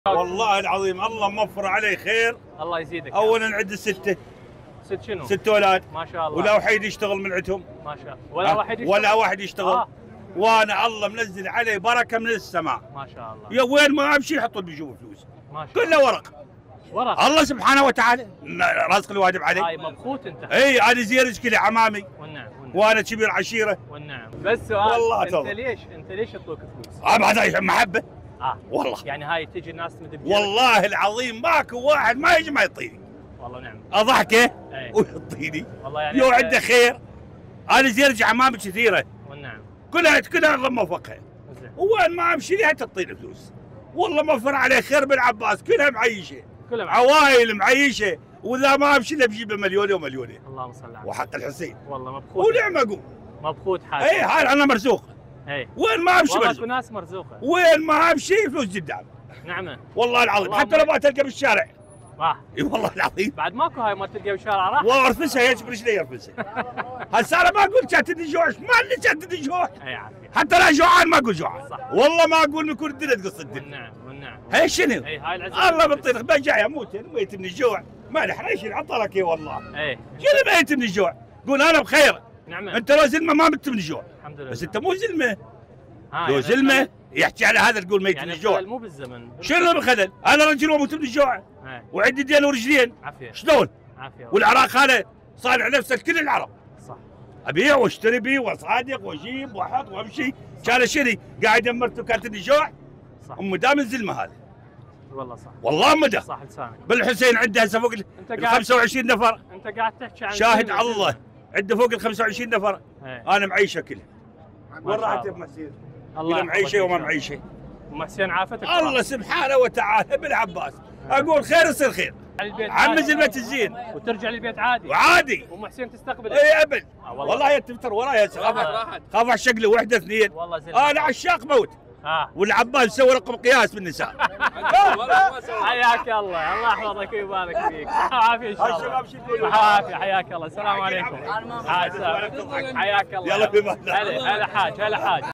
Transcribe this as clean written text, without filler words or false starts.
والله العظيم الله موفر عليه خير. الله يزيدك. اولا عند السته. ست شنو؟ 6 اولاد ما شاء الله. ولا وحيد يشتغل من عندهم. ما شاء الله. ولا واحد يشتغل. ولا واحد يشتغل. وانا الله منزل عليه بركه من السماء. ما شاء الله. يا وين ما امشي يحطوا بيجيبوا فلوس. ما شاء الله. كله ورق. ورق. الله سبحانه وتعالى رزق الواجب عليه. هاي مبخوت انت. اي انا زين كذا عمامي. والنعم. وانا كبير عشيره. والنعم. بس سؤال والله انت ليش يعطوك فلوس؟ ابعد محبه. والله يعني هاي تجي الناس تمد والله العظيم ماكو واحد ما يجي ما يعطيني. والله نعم. اضحكه ويعطيني. والله يعني يو عنده خير. انا زين عمامي كثيره. والنعم. كلها الله موفقها. وين ما امشي لها تعطيني فلوس. والله موفر عليه خير بن عباس كلها معيشه. عوائل معيشه واذا ما امشي له بجيب مليون ومليونين. اللهم صل على وحق الحسين. والله مبخوت. ونعم اقول. مبخوت حاجه. اي حال انا مرزوق. وين ما امشي والله ناس مرزوقه. وين ما امشي فلوس قدام. نعمه. والله العظيم حتى لو ما تلقى بالشارع. اي والله العظيم. بعد ماكو هاي ما تلقى بالشارع راح. والله ارفسها هيك برجلي ارفسها. هسه انا ما اقول كاتني جوع، ما اللي كاتني جوع. اي عافيه. حتى لا جوعان ما اقول جوعان. صح. والله ما اقول نكون الدنيا تقص الدنيا. والنعم. هي شنو؟ اي هاي العزة. الله بالطريق بجاي اموت ميت من الجوع، ما نحرش عطلك اي والله. شنو ميت من الجوع؟ قول انا بخير. نعم. انت لو زلمه ما مت من الجوع. الحمد لله. بس انت مو زلمه. لو يعني زلمه يحكي على هذا تقول ميت من الجوع. يعني مو بالزمن. شنو بخلل؟ انا رجل واموت من الجوع. وعندي دين ورجلين. عافيه. شلون؟ عافيه. والعراق هذا صالح نفسه لكل العرب. صح. ابيع واشتري بيه واصادق واجيب واحط وامشي، كان شني قاعد مرته كانت الجوع. صح. ام دام الزلمه هذا. والله صح. والله مدى. صح لسانك. بالحسين عنده هسه فوق ال 25 نفر. انت قاعد تحكي عن شاهد على الله، عنده فوق ال 25 نفر. انا معيشه كلها. وين راحت ابو حسين؟ الله معيشه وما معيشه. ام حسين عافتك. الله سبحانه وتعالى ابن عباس. اقول خير يصير خير. عم زلمه الزين. وترجع للبيت عادي. وعادي. ام حسين تستقبل. اي ابد. والله هي تفتر وراي خاف على شقله وحده اثنين. والله زلمه. انا عشاق موت. والعباس سوى رقم قياس بالنساء. حياك الله، الله يحفظك ويبارك فيك، صحة وعافية إن شاء الله. صحة وعافية، حياك الله، السلام عليكم. حياك الله. يلا بما هلا حاج، هلا حاج.